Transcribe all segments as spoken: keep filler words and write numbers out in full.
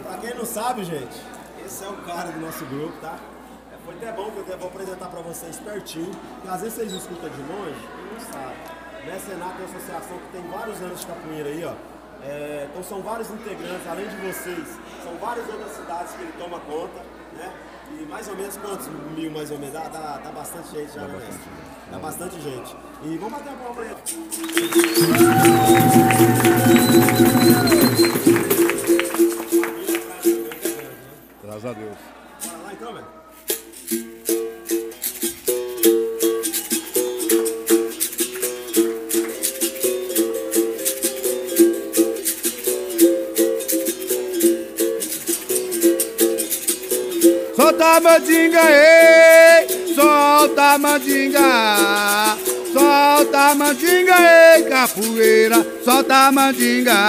Pra quem não sabe, gente, esse é o cara do nosso grupo, tá? Foi até bom que eu vou apresentar pra vocês pertinho, porque às vezes vocês escutam de longe e não sabem. Mecenato é uma associação que tem vários anos de capoeira aí, ó. É, então são vários integrantes, além de vocês, são várias outras cidades que ele toma conta, né? E mais ou menos quantos mil, mais ou menos? Dá, dá, dá bastante gente já, dá né, bastante, mestre? gente. Dá bastante gente. E vamos bater uma palma pra ele. Graças a Deus. Bora lá então, velho? Solta a mandinga, ei, solta a mandinga, solta a mandinga, ei, capoeira, solta a mandinga.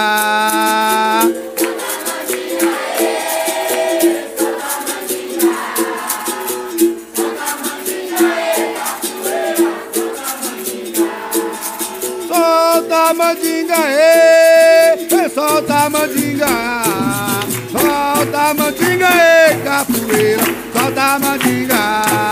Solta a mandinga, ei, solta a mandinga, solta a mandinga, ei, capoeira, solta a mandinga.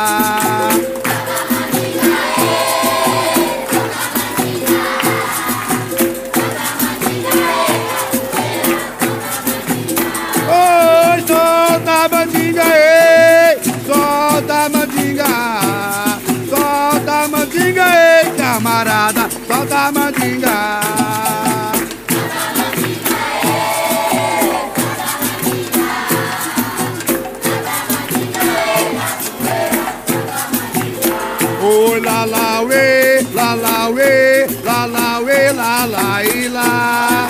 Oi, solta a mandinga, ei, solta a mandinga, solta a mandinga, ei, camarada, solta a mandinga. Oi, la la we, la la we, la la we, la la e la.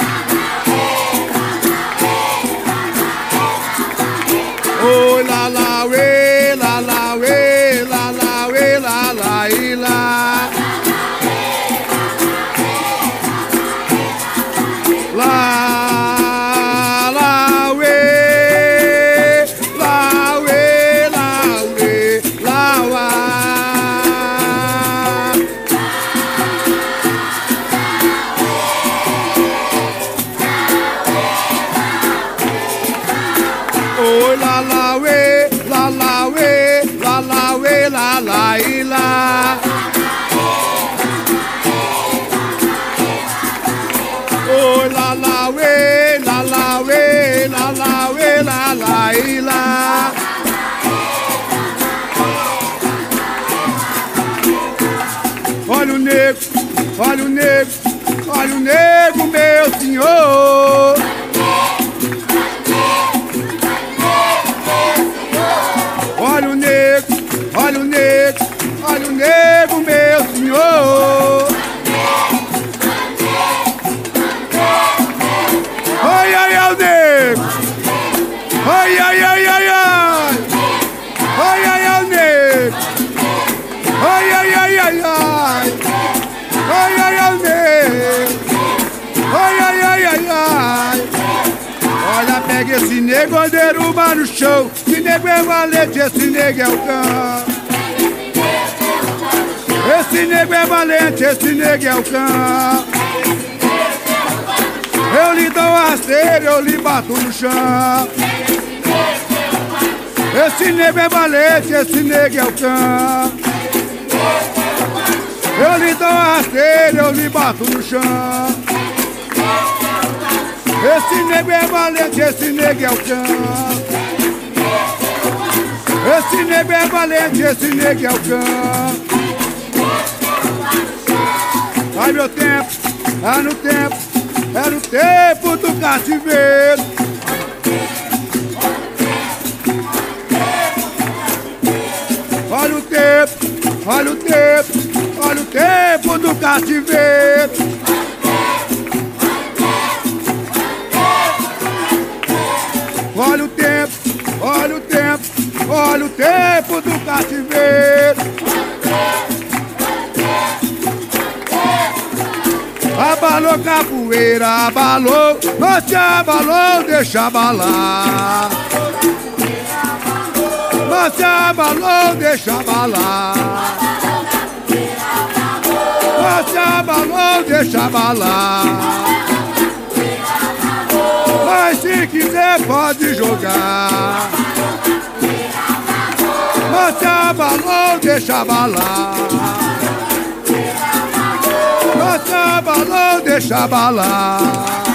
Oi, la la we, la la we, la la we, la la e la. La la we, la we, la we, la wa. Oh la la we, la la we, la la we, la la e la. Oh la la we, la la we, la la we, la la e la. Olha o negro, olha o negro, olha o negro, meu senhor. Olha o negro, olha o negro, olha o negro, meu senhor. Ai, ai, ai, o negro. Ai, ai, ai, ai, ai. Ai, ai, ai, o negro. Ai, ai, ai, ai, ai. Ai, ai, ai, o negro. Ai, ai, ai, ai, ai. Olha, pega esse nego, derruba no chão. Esse nego é valente, esse nego é o cão. Esse nego é valente, esse nego é o cão. Eu lhe dou uma rasteira, eu lhe bato no chão. Esse nego é valente, esse nego é o cão. Eu lhe dou uma rasteira, eu lhe bato no chão. Esse nego é valente, esse nego é o cão. Esse nego é valente, esse nego é o cão. Ai meu tempo, é no tempo, é no tempo do cativeiro. Olha o tempo, olha o tempo, olha o tempo do cativeiro. Olha o tempo, olha o tempo, olha o tempo do cativeiro. Abalou capoeira, abalou, você abalou, deixa abalar. Você abalou, deixa abalar. Você abalou, deixa abalar. Mas se quiser pode jogar. Mas se abalou, deixa abalar. Mas se abalou, deixa abalar.